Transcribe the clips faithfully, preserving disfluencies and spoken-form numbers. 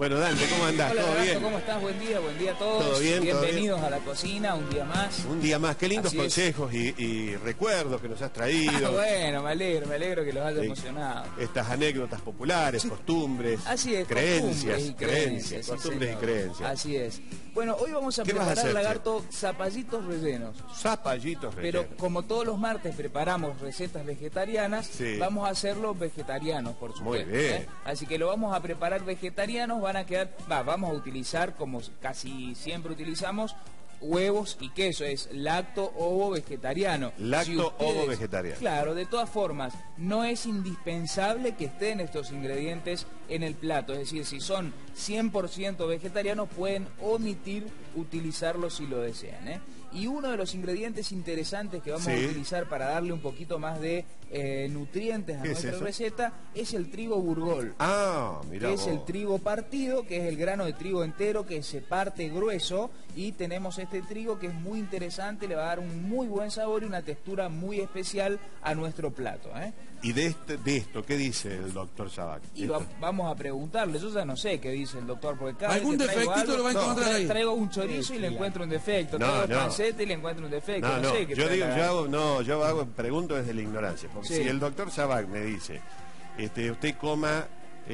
Bueno, Dante, ¿cómo andás? Hola, ¿Todo Roberto, bien? ¿cómo estás? Buen día, buen día a todos. ¿Todo bien? Bienvenidos ¿todo bien? a la cocina, un día más. Un día más, qué lindos Así consejos y, y recuerdos que nos has traído. Ah, bueno, me alegro, me alegro que los haya Sí. emocionado. Estas anécdotas populares, costumbres, Así es, creencias, costumbres y creencias, creencias, sí, costumbres y señor. creencias. Así es. Bueno, hoy vamos a ¿Qué vas a preparar, hacer, lagarto, zapallitos rellenos. Zapallitos Pero rellenos. como todos los martes preparamos recetas vegetarianas, Sí. vamos a hacerlos vegetarianos, por supuesto. Muy bien. ¿eh? Así que lo vamos a preparar vegetarianos, van a quedar, va, vamos a utilizar, como casi siempre utilizamos, huevos y queso, es lacto ovo vegetariano. Lacto ovo vegetariano. Claro, de todas formas, no es indispensable que estén estos ingredientes en el plato, es decir, si son cien por ciento vegetarianos pueden omitir utilizarlos si lo desean, ¿eh? Y uno de los ingredientes interesantes que vamos Sí. a utilizar para darle un poquito más de eh, nutrientes a ¿Qué es nuestra eso? receta es el trigo burgol. Ah, mira Que es el vos. trigo partido, que es el grano de trigo entero que se parte grueso, y tenemos este trigo que es muy interesante, le va a dar un muy buen sabor y una textura muy especial a nuestro plato, ¿eh? ¿Y de, este, de esto qué dice el doctor Sabac? Y va- vamos a preguntarle, yo ya no sé qué dice el doctor, porque cada ¿Algún vez que traigo defectito algo, lo va a encontrar tra- ahí? traigo un chorizo y le encuentro un defecto, No, traigo no. panceta y le encuentro un defecto, No, no, no, sé qué yo trae digo, la- yo hago, no, yo hago, pregunto desde la ignorancia, porque Sí. si el doctor Sabac me dice, este, usted coma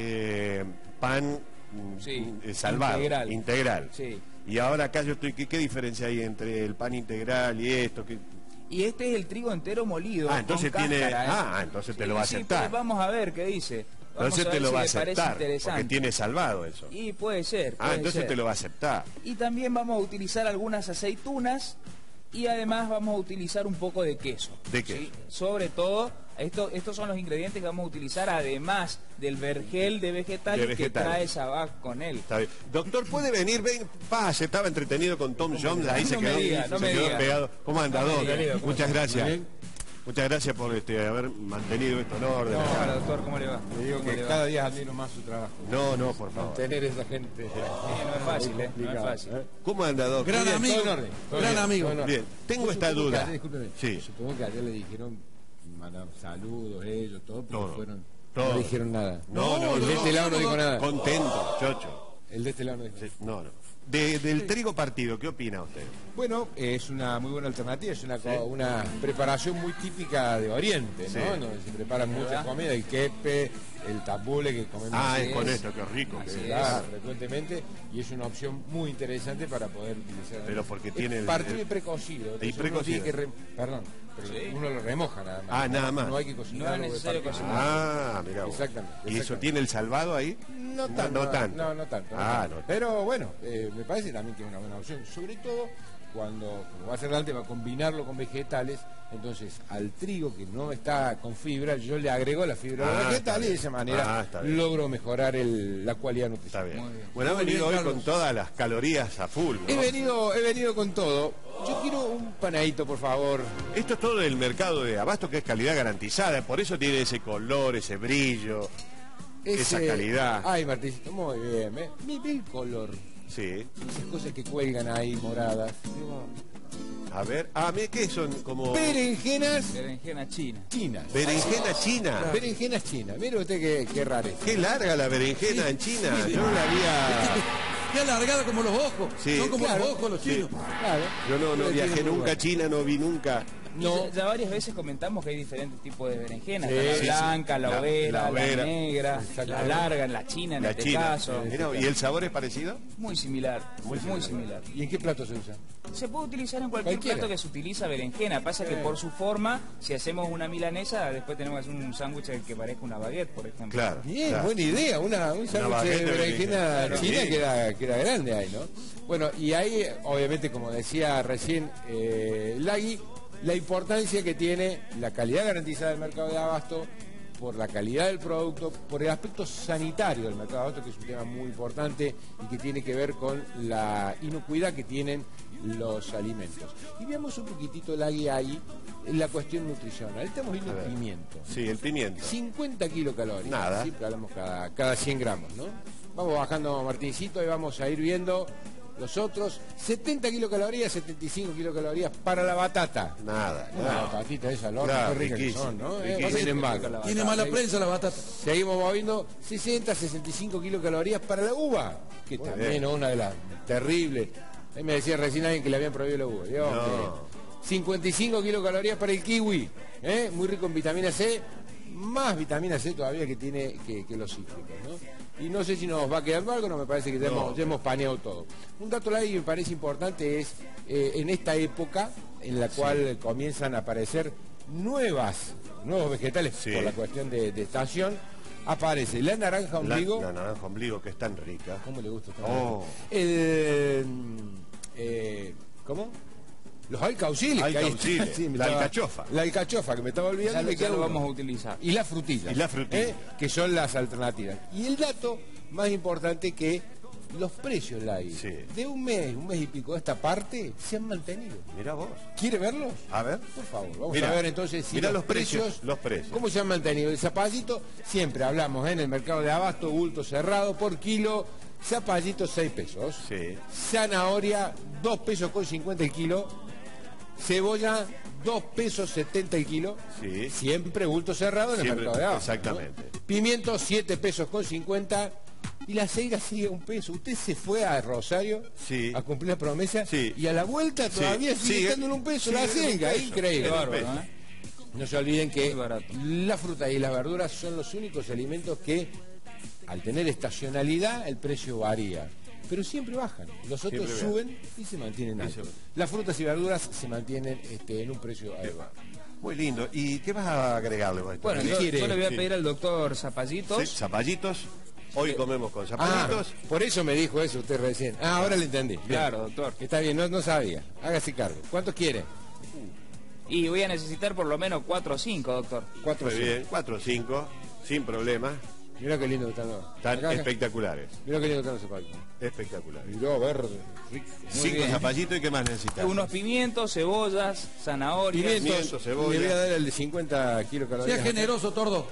eh, pan mm, Sí, eh, salvado, integral. integral. Sí. Y ahora acá yo estoy, ¿qué, qué diferencia hay entre el pan integral y esto? ¿Qué- Y este es el trigo entero molido. Ah, entonces con tiene- cáscara, ¿eh? ah, entonces te lo va a sí, aceptar. pues vamos a ver qué dice. Vamos Entonces a te ver lo si va a le parece aceptar, porque interesante. tiene salvado eso. Y puede ser. Ah, puede entonces ser. te lo va a aceptar. Y también vamos a utilizar algunas aceitunas y además vamos a utilizar un poco de queso. ¿De queso? ¿sí? Sobre todo, esto, estos son los ingredientes que vamos a utilizar además del vergel de vegetales, De vegetales. que trae Sabac con él. Está bien. Doctor, ¿puede venir? Ven, pase, estaba entretenido con Tom Jones, ahí No se me quedó, diga, no se me quedó diga. pegado. ¿Cómo anda, No me Doc? diga, querido, ¿cómo Muchas está? gracias. Muy bien. Muchas gracias por este, haber mantenido esto en orden. Hola, doctor, ¿cómo le va? Le digo ¿Cómo que le va? cada día admiro más su trabajo. No, no, por favor. Tener esa gente. Sí, no es fácil, ¿eh? No es fácil. ¿Cómo anda, Doc? Gran Bien, amigo, todo en orden. todo gran Bien, amigo. todo en orden. Bien, tengo Yo esta supongo que duda. ayer, discúlpeme, Sí. supongo que ayer le dijeron, mandaron saludos ellos, todo, pero Todo. fueron, Todo. no dijeron nada. No, no, el de no, este lado no dijo nada. Contento, chocho. El de este lado no dijo nada. Sí, no, no. De- del trigo partido, ¿qué opina usted? Bueno, es una muy buena alternativa, es una, co- Sí. una preparación muy típica de Oriente, Sí. ¿no? Donde se preparan muchas comidas, el quepe, el tabule que comemos Ah, Así es con es. esto, qué rico. Así que- es. claro, frecuentemente, y es una opción muy interesante para poder utilizar. Pero porque Es tiene el- partido el- y precocido. y entonces uno precocido. tiene que re- Perdón, pero Sí. uno lo remoja nada más. Ah, nada más. No hay que cocinar. No es necesario cocinar. Ah, mira vos. Exactamente, ¿Y eso exactamente. tiene el salvado ahí? No tanto. No, tanto. No, no tanto. no Ah, tanto. no. Pero bueno, eh, me parece también que es una buena opción. Sobre todo cuando, como va a ser Dante, va a combinarlo con vegetales. Entonces, al trigo que no está con fibra, yo le agrego la fibra Ah, de está vegetal y de bien. esa manera Ah, está bien. logro mejorar el- la cualidad Está nutricional. bien. Muy bien. Bueno, ha Muy venido bien, hoy con Carlos. todas las calorías a full, ¿no? He venido, he venido con todo. Yo quiero un panadito, por favor. Esto es todo del mercado de abasto, que es calidad garantizada, por eso tiene ese color, ese brillo, esa calidad. Ay, Martincito, muy bien. ¿eh? Mi ve el color. Sí. Esas cosas que cuelgan ahí moradas. A ver, ah, mire que son como Berenjenas Berenjena china. chinas. berenjena china. Berenjenas chinas. Mire usted qué, qué rareza. Qué larga la berenjena en China. Yo no la había. Qué alargada como los ojos. Sí, Son como claro. los ojos los Sí. chinos. Claro. Yo no, no Pero viajé tiene muy nunca a bueno. China, no vi nunca. No. Ya, ya varias veces comentamos que hay diferentes tipos de berenjenas. Sí, Está sí, la blanca, sí. la La- overa, la la, overa. negra, Exacto. la larga, la china en La este China. caso. Mira, ¿y el sabor es parecido? Muy similar, muy, Muy similar. ¿Y en qué plato se usa? Se puede utilizar en cualquier Cualquiera. plato que se utiliza berenjena. Pasa que Sí. por su forma, si hacemos una milanesa, después tenemos que hacer un sándwich que parezca una baguette, por ejemplo. Claro. Bien, claro. buena idea. Una, un sándwich baguette de de berenjena berenjena. china Sí. queda, queda grande ahí, ¿no? Bueno, y ahí, obviamente, como decía recién eh, Lagui, la importancia que tiene la calidad garantizada del mercado de abasto, por la calidad del producto, por el aspecto sanitario del mercado de abasto, que es un tema muy importante y que tiene que ver con la inocuidad que tienen los alimentos. Y veamos un poquitito, Lagui, ahí en la cuestión nutricional. Estamos viendo el pimiento. Sí, el pimiento. cincuenta kilocalorías. Nada. Siempre hablamos cada, cada cien gramos, ¿no? Vamos bajando, Martincito, y vamos a ir viendo los otros, setenta kilocalorías, setenta y cinco kilocalorías para la batata. Nada, Una nada. batatita esa, al horno, Claro, qué rica que riquísimo, son, ¿no? riquísimo. Eh, vienen mal. Tiene mala prensa la batata. Seguimos moviendo sesenta, sesenta y cinco kilocalorías para la uva, que Muy también bien. es una de las terribles. Ahí me decía recién alguien que le habían prohibido la uva. Dios No. mío. cincuenta y cinco kilocalorías para el kiwi, ¿eh? Muy rico en vitamina C, más vitamina C todavía que tiene que, que los cítricos, ¿no? Y no sé si nos va quedando algo, no me parece que ya, No. hemos, ya hemos paneado todo. Un dato ahí que me parece importante es, eh, en esta época en la cual sí. comienzan a aparecer nuevas, nuevos vegetales, sí. por la cuestión de, de estación, aparece la naranja ombligo. La, la naranja ombligo, que es tan rica. ¿Cómo le gusta esta Oh. El, eh, ¿Cómo? Los alcauciles. Alcauciles, sí, la estaba, alcachofa. La alcachofa, que me estaba olvidando. Ya, y me ya queda lo uno. vamos a utilizar. Y las frutillas. Y las frutillas. ¿eh? Que son las alternativas. Y el dato más importante que los precios, Lai, sí. de un mes, un mes y pico de esta parte, se han mantenido. Mirá vos. ¿Quiere verlos? A ver. Por favor, vamos Mirá, a ver entonces si mirá los, los precios, precios, los precios. ¿Cómo se han mantenido? El zapallito, siempre hablamos ¿eh? en el mercado de abasto, bulto cerrado, por kilo, zapallito seis pesos. Sí. Zanahoria, dos pesos con cincuenta el kilo. Cebolla, dos pesos setenta el kilo. Sí. Siempre bulto cerrado en Siempre, el mercado de abasto. exactamente. ¿no? Pimiento, siete pesos con cincuenta. Y la ceiga sigue un peso. Usted se fue a Rosario sí. a cumplir la promesa sí. y a la vuelta todavía sí. sigue sigue estando en un peso sigue la ceiga. en un peso. Increíble. Bárbaro, ¿eh? No se olviden que la fruta y las verduras son los únicos alimentos que, al tener estacionalidad, el precio varía. Pero siempre bajan. Los otros Siempre suben y se mantienen altos. Las frutas y verduras se mantienen este, en un precio elevado. Muy lindo. ¿Y qué vas a agregarle vos? Bueno, ¿Qué yo, quiere? yo le voy a Sí. pedir al doctor Zapallitos. Sí, zapallitos. Hoy comemos con Ah, zapallitos. por eso me dijo eso usted recién. Ah, ahora le entendí. Bien. Claro, doctor. Está bien, no, no sabía. Hágase cargo. ¿Cuántos quiere? Y voy a necesitar por lo menos cuatro o cinco, doctor. Cuatro. Muy sí. bien, cuatro o cinco, sin problema. Mirá qué lindo están los. Están Acá, acá. espectaculares. Mirá qué lindo están los zapatos. Espectaculares. Miró verde. Rico. Cinco bien. zapallitos y qué más necesitas. Unos pimientos, cebollas, zanahorias. Pimiento, Pimiento, cebolla. le voy a dar el de cincuenta kilocalorías. Sea generoso, Tordo.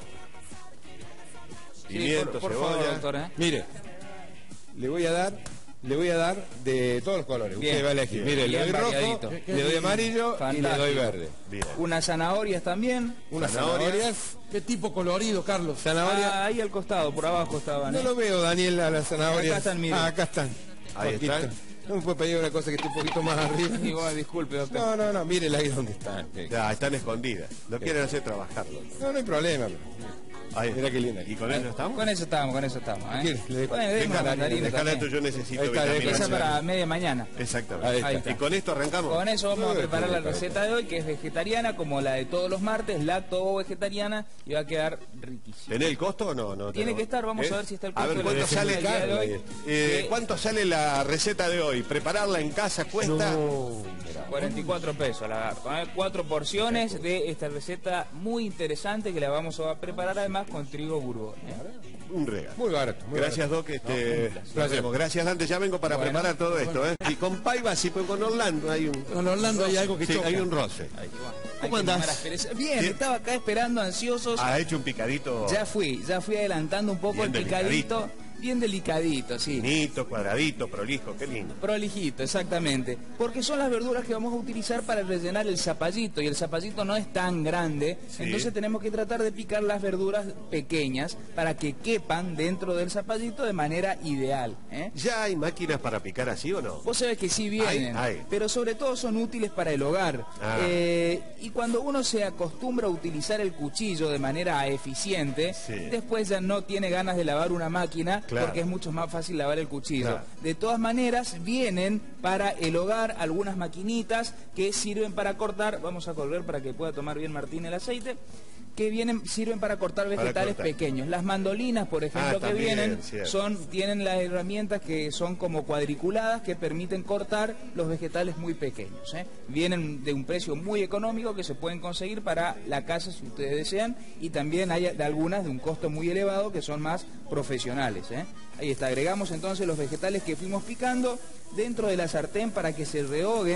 Sí, Pimiento, por, por cebolla. favor, doctor, ¿eh? Mire, le voy a dar, le voy a dar de todos los colores. Bien. Usted va a elegir. Bien. Mire, le doy Bien rojo, variadito. le doy amarillo y Fantástico. le doy verde. Bien. Unas zanahorias también. Unas Zanahorias. zanahorias. Qué tipo colorido, Carlos. Zanahoria. Ah, ahí al costado, por abajo estaban. No ¿eh? lo veo, Daniel, a las zanahorias. Acá están, mire. Ah, acá están. Ahí Poquito. están. No me puede pedir una cosa que esté un poquito más arriba. Y bueno, disculpe, doctor. No, no, no, mírela ahí donde están. Ya, están escondidas. Lo quieren hacer trabajarlo. No, no hay problema. Ahí. Mira qué linda. ¿Y con eso estamos? Con eso estamos, con eso estamos. ¿eh? ¿Quiere? Le dejo- Bueno, le demos Dejala, una mandarina dejala también. esto, yo necesito Ahí está, vitamina Esa C. para media mañana. Exactamente. Ahí Ahí está. está. ¿Y con esto arrancamos? Con eso vamos a Uy, preparar la qué rico. receta de hoy, que es vegetariana, como la de todos los martes, lacto o vegetariana, y va a quedar riquísima. ¿Tenés el costo o no? no Tiene tenemos? que estar, vamos ¿Eh? a ver si está el A costo ver, de ¿cuánto la sale, receta del día de hoy? eh, Que ¿cuánto sale la receta de hoy? ¿Prepararla en casa cuesta? No, mira. cuarenta y cuatro pesos, lagarto. ¿eh? Cuatro porciones de esta receta muy interesante que la vamos a preparar además con trigo Bourbon. ¿eh? Un regalo. Muy barato. Muy Gracias, barato. Doc. Este, nos vemos. Gracias, Dante. Ya vengo para Bueno. preparar todo esto. ¿eh? Y con Paiva, sí, pues con Orlando hay un... Con Orlando hay algo que Sí, choca. hay un roce. Hay ¿Cómo que andás? tomar aspereza. Bien, Bien. estaba acá esperando ansiosos. Ha hecho un picadito Ya fui, ya fui adelantando un poco Bien el picadito. delicadito. Bien delicadito, sí. finito, cuadradito, prolijo. Qué lindo. Prolijito, exactamente. Porque son las verduras que vamos a utilizar para rellenar el zapallito. Y el zapallito no es tan grande. Sí. Entonces tenemos que tratar de picar las verduras pequeñas para que quepan dentro del zapallito de manera ideal. ¿eh? ¿Ya hay máquinas para picar así o no? Vos sabés que sí vienen, Hay, hay. pero sobre todo son útiles para el hogar. Ah. Eh, y cuando uno se acostumbra a utilizar el cuchillo de manera eficiente, Sí. después ya no tiene ganas de lavar una máquina, Claro. porque es mucho más fácil lavar el cuchillo. Claro. De todas maneras, vienen para el hogar algunas maquinitas que sirven para cortar, vamos a colgar para que pueda tomar bien Martín el aceite, que vienen, sirven para cortar vegetales cortar. pequeños. Las mandolinas, por ejemplo, Ah, que también, vienen, cierto. son, tienen las herramientas que son como cuadriculadas que permiten cortar los vegetales muy pequeños. ¿eh? Vienen de un precio muy económico que se pueden conseguir para la casa si ustedes desean, y también hay de algunas de un costo muy elevado que son más profesionales. ¿eh? Ahí está, agregamos entonces los vegetales que fuimos picando dentro de la sartén para que se rehoguen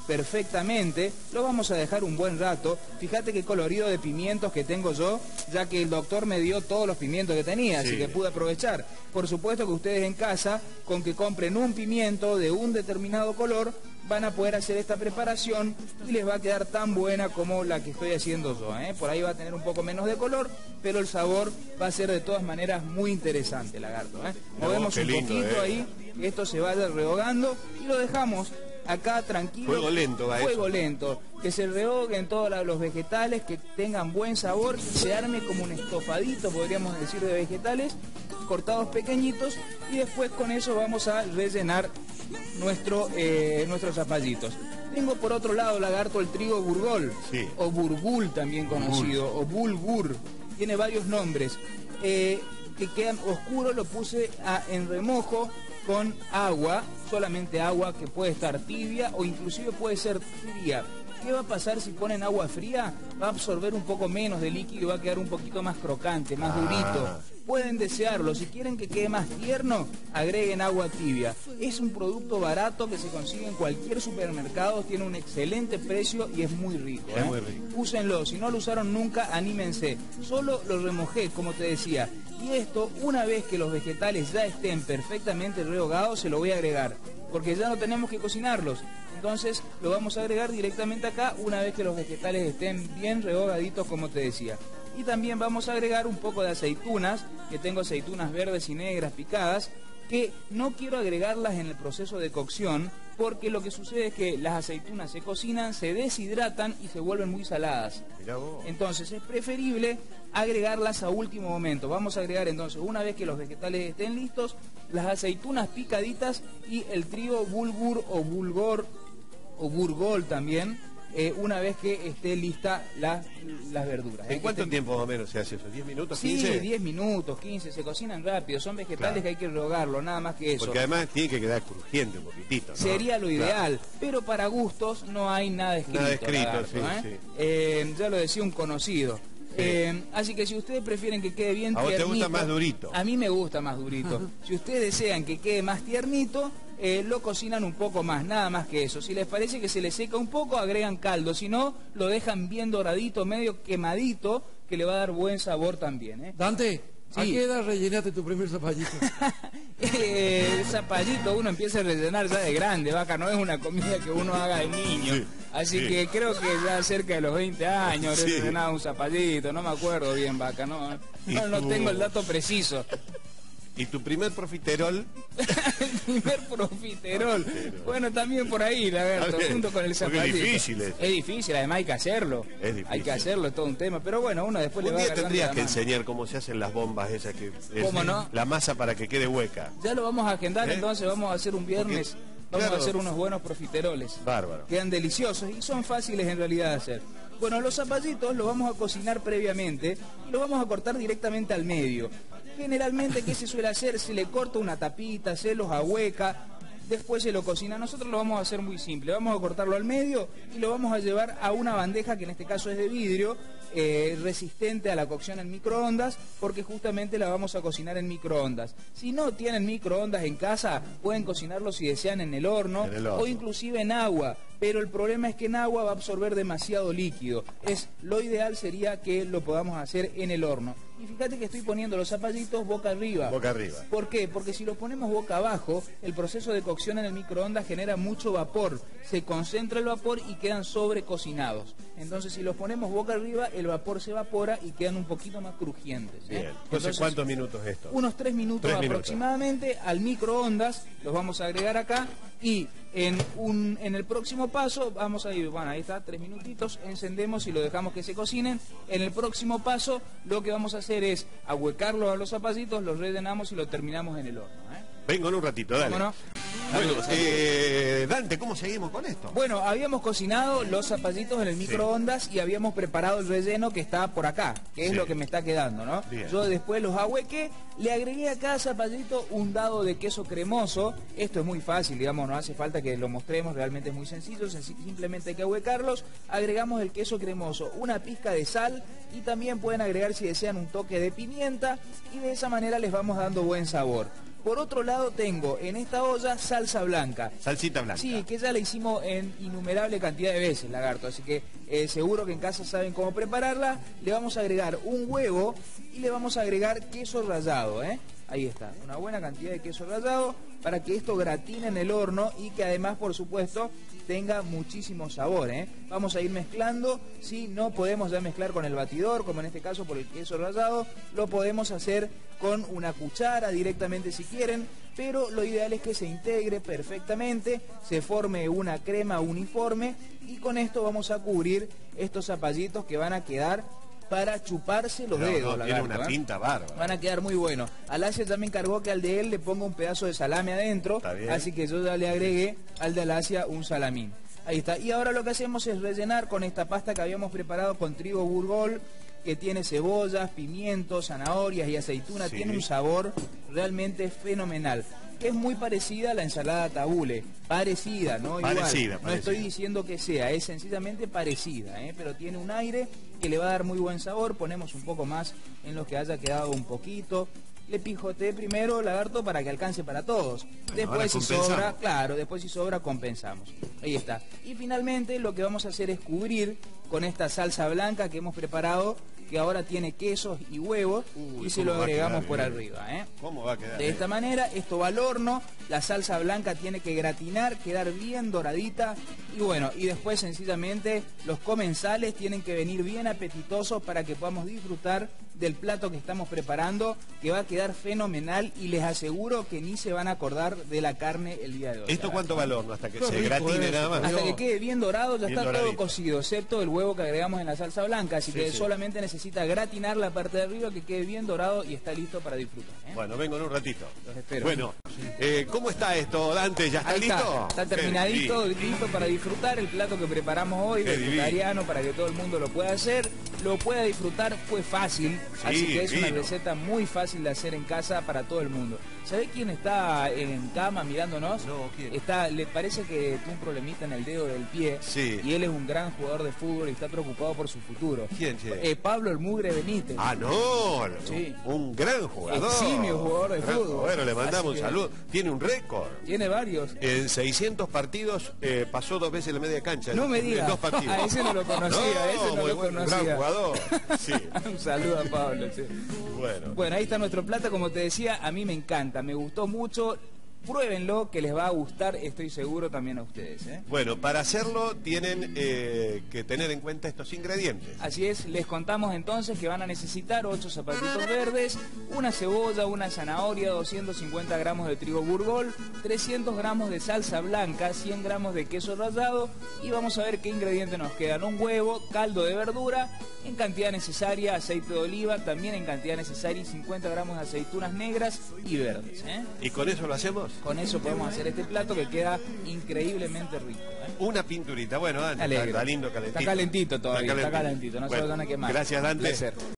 perfectamente, lo vamos a dejar un buen rato. Fíjate qué colorido de pimientos que tengo yo, ya que el doctor me dio todos los pimientos que tenía, sí, así que pude aprovechar. Por supuesto que ustedes en casa, con que compren un pimiento de un determinado color, van a poder hacer esta preparación y les va a quedar tan buena como la que estoy haciendo yo, ¿eh? Por ahí va a tener un poco menos de color, pero el sabor va a ser de todas maneras muy interesante, lagarto, ¿eh? Movemos un poquito eh. ahí, esto se vaya rehogando y lo dejamos acá tranquilo. Fuego lento, va Fuego eso. lento. Que se rehoguen todos los vegetales, que tengan buen sabor, que se arme como un estofadito, podríamos decir, de vegetales cortados pequeñitos, y después con eso vamos a rellenar nuestro, eh, nuestros zapallitos. Tengo por otro lado, lagarto, el trigo burgol, sí, o burgul también conocido, burgul, o bulgur, tiene varios nombres. Eh, que quedan oscuros, lo puse a, en remojo con agua, solamente agua que puede estar tibia o inclusive puede ser fría. ¿Qué va a pasar si ponen agua fría? Va a absorber un poco menos de líquido y va a quedar un poquito más crocante, más ah. durito. Pueden desearlo. Si quieren que quede más tierno, agreguen agua tibia. Es un producto barato que se consigue en cualquier supermercado, tiene un excelente precio y es muy rico, ¿eh? Es muy rico. Úsenlo. Si no lo usaron nunca, anímense. Solo lo remojé, como te decía. Y esto, una vez que los vegetales ya estén perfectamente rehogados, se lo voy a agregar, porque ya no tenemos que cocinarlos. Entonces lo vamos a agregar directamente acá una vez que los vegetales estén bien rehogaditos, como te decía. Y también vamos a agregar un poco de aceitunas, que tengo aceitunas verdes y negras picadas, que no quiero agregarlas en el proceso de cocción, porque lo que sucede es que las aceitunas se cocinan, se deshidratan y se vuelven muy saladas. Entonces es preferible agregarlas a último momento. Vamos a agregar entonces, una vez que los vegetales estén listos, las aceitunas picaditas y el trigo bulgur o bulgor o burgol también, eh, una vez que esté lista la, las verduras. ¿En ¿eh? cuánto estén... tiempo más o menos se hace eso? ¿diez minutos, quince? Sí, diez minutos, quince, se cocinan rápido, son vegetales, claro, que hay que rehogarlo, nada más que eso. Porque además tiene que quedar crujiente un poquitito, ¿no? Sería lo ideal, claro, pero para gustos no hay nada escrito. Nada escrito, lagarto, sí, ¿eh? sí. Eh, ya lo decía un conocido. Sí. Eh, así que si ustedes prefieren que quede bien tiernito... ¿A vos te gusta más durito? A mí me gusta más durito. Si ustedes desean que quede más tiernito, eh, lo cocinan un poco más, nada más que eso. Si les parece que se les seca un poco, agregan caldo. Si no, lo dejan bien doradito, medio quemadito, que le va a dar buen sabor también, ¿eh? Dante, sí. ¿A qué edad rellenaste tu primer zapallito? eh, el zapallito uno empieza a rellenar ya de grande, vaca, no es una comida que uno haga de niño. Sí. Así sí. que creo que ya cerca de los veinte años sí. he rellenado un zapallito, no me acuerdo bien, vaca, no, no, no tengo el dato preciso. ¿Y tu primer profiterol? El primer profiterol. Bueno, también por ahí, Lagarto, junto con el zapallito. Es difícil. Es. es difícil, además hay que hacerlo. Es difícil. Hay que hacerlo, es todo un tema. Pero bueno, uno después un le va a día tendrías que enseñar cómo se hacen las bombas esas que... ¿Cómo es, no? La masa para que quede hueca. Ya lo vamos a agendar, ¿eh? Entonces vamos a hacer un viernes... Porque... Vamos claro. a hacer unos buenos profiteroles. Bárbaro. Quedan deliciosos y son fáciles en realidad de hacer. Bueno, los zapallitos los vamos a cocinar previamente y los vamos a cortar directamente al medio. Generalmente, ¿qué se suele hacer? Se le corta una tapita, se los ahueca, después se lo cocina. Nosotros lo vamos a hacer muy simple. Vamos a cortarlo al medio y lo vamos a llevar a una bandeja que en este caso es de vidrio, eh, resistente a la cocción en microondas, porque justamente la vamos a cocinar en microondas. Si no tienen microondas en casa, pueden cocinarlo si desean en el horno, en el horno. o inclusive en agua. Pero el problema es que en agua va a absorber demasiado líquido. Es, lo ideal sería que lo podamos hacer en el horno. Y fíjate que estoy poniendo los zapallitos boca arriba. Boca arriba. ¿Por qué? Porque si los ponemos boca abajo, el proceso de cocción en el microondas genera mucho vapor. Se concentra el vapor y quedan sobrecocinados. Entonces, si los ponemos boca arriba, el vapor se evapora y quedan un poquito más crujientes, ¿eh? Bien. Entonces, Entonces, ¿cuántos minutos esto? Unos tres minutos tres aproximadamente minutos. Al microondas. Los vamos a agregar acá y en, un, en el próximo paso vamos a ir, bueno, ahí está, tres minutitos, encendemos y lo dejamos que se cocinen. En el próximo paso lo que vamos a hacer es ahuecarlos a los zapallitos, los rellenamos y lo terminamos en el horno, ¿eh? Vengo en un ratito, dale. ¿Cómo no? Bueno, eh, Dante, ¿cómo seguimos con esto? Bueno, habíamos cocinado los zapallitos en el microondas sí. y habíamos preparado el relleno que está por acá, que es sí. lo que me está quedando, ¿no? Bien. Yo después los ahuequé, le agregué a cada zapallito un dado de queso cremoso. Esto es muy fácil, digamos, no hace falta que lo mostremos, realmente es muy sencillo, simplemente hay que ahuecarlos. Agregamos el queso cremoso, una pizca de sal y también pueden agregar, si desean, un toque de pimienta y de esa manera les vamos dando buen sabor. Por otro lado tengo en esta olla salsa blanca. Salsita blanca. Sí, que ya la hicimos en innumerable cantidad de veces, Lagarto, así que eh, seguro que en casa saben cómo prepararla. Le vamos a agregar un huevo y le vamos a agregar queso rallado, ¿eh? Ahí está, una buena cantidad de queso rallado para que esto gratine en el horno y que además, por supuesto, tenga muchísimo sabor, ¿eh? Vamos a ir mezclando. Si no podemos ya mezclar con el batidor, como en este caso por el queso rallado, lo podemos hacer con una cuchara directamente si quieren, pero lo ideal es que se integre perfectamente, se forme una crema uniforme y con esto vamos a cubrir estos zapallitos que van a quedar para chuparse los No, dedos. no, tiene Lagarto, una ¿eh? pinta bárbara. Van a quedar muy buenos. Alasia ya me encargó que al de él le ponga un pedazo de salame adentro, Está bien. así que yo ya le agregué al de Alasia un salamín. Ahí está. Y ahora lo que hacemos es rellenar con esta pasta que habíamos preparado con trigo burgol, que tiene cebollas, pimientos, zanahorias y aceituna. Sí. Tiene un sabor realmente fenomenal, que es muy parecida a la ensalada tabule. Parecida, ¿no? Igual. Parecida, No parecida. estoy diciendo que sea, es sencillamente parecida, ¿eh? Pero tiene un aire que le va a dar muy buen sabor. Ponemos un poco más en los que haya quedado un poquito. Le pijoteé primero, Lagarto, para que alcance para todos. ahora Después si compensamos. sobra, claro, después si sobra compensamos. Ahí está. Y finalmente lo que vamos a hacer es cubrir con esta salsa blanca que hemos preparado, que ahora tiene quesos y huevos, Uy, y se cómo lo va a quedar agregamos por bien. arriba, ¿eh? ¿Cómo va a quedar? De esta manera, esto va al horno, la salsa blanca tiene que gratinar, quedar bien doradita y bueno, y después sencillamente los comensales tienen que venir bien apetitosos para que podamos disfrutar del plato que estamos preparando, que va a quedar fenomenal y les aseguro que ni se van a acordar de la carne el día de hoy. ¿Esto cuánto va al horno? Hasta que Qué se rico gratine eso, nada más. Hasta que quede bien dorado, ya Bien está doradito. todo cocido, excepto el huevo que agregamos en la salsa blanca, así Sí, que sí. solamente necesita gratinar la parte de arriba, que quede bien dorado y está listo para disfrutar, ¿eh? Bueno, vengo en un ratito. Los espero. Bueno, eh, ¿cómo está esto, Dante? ¿Ya está Ahí listo? está, está terminadito, Qué listo para disfrutar el plato que preparamos hoy, Qué vegetariano, para que todo el mundo lo pueda hacer, lo pueda disfrutar. Fue fácil, así que es una vino. receta muy fácil de hacer en casa para todo el mundo. ¿Sabés quién está en cama mirándonos? No, ¿quién? Está, le parece que tuvo un problemita en el dedo del pie, Sí. y él es un gran jugador de fútbol y está preocupado por su futuro. ¿Quién, che? Eh, Pablo el Mugre Benítez. Ah, no, Sí. un gran jugador. Eximio jugador de Gran fútbol. Bueno, le mandamos un Así que- saludo. Tiene un récord. Tiene varios. En seiscientos partidos eh, pasó dos veces la media cancha. No me En digas. dos partidos. A ese no lo conocía, a ese no muy lo bueno, conocía. gran jugador. Sí, Un saludo a Pablo. Sí. bueno. Bueno, ahí está nuestro plato, como te decía, a mí me encanta, me gustó mucho. Pruébenlo, que les va a gustar, estoy seguro también a ustedes, ¿eh? Bueno, para hacerlo tienen eh, que tener en cuenta estos ingredientes. Así es, les contamos entonces que van a necesitar ocho zapatitos verdes, una cebolla, una zanahoria, doscientos cincuenta gramos de trigo burgol, trescientos gramos de salsa blanca, cien gramos de queso rallado y vamos a ver qué ingredientes nos quedan. Un huevo, caldo de verdura, en cantidad necesaria aceite de oliva, también en cantidad necesaria y cincuenta gramos de aceitunas negras y verdes, ¿eh? ¿Y con eso lo hacemos? Con eso podemos hacer este plato que queda increíblemente rico, ¿eh? Una pinturita. Bueno, Dante, Alegre. está, está lindo, calentito. Está calentito todavía, está calentito, no se Bueno, vayan a quemar. Gracias, Dante. Placer.